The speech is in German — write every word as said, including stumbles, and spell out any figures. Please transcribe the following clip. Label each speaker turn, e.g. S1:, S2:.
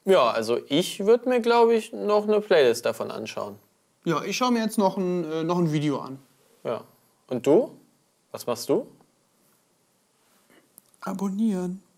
S1: Ja, also ich würde mir, glaube ich, noch eine Playlist davon anschauen.
S2: Ja, ich schaue mir jetzt noch ein, äh, noch ein Video an.
S1: Ja. Und du? Was machst du?
S2: Abonnieren.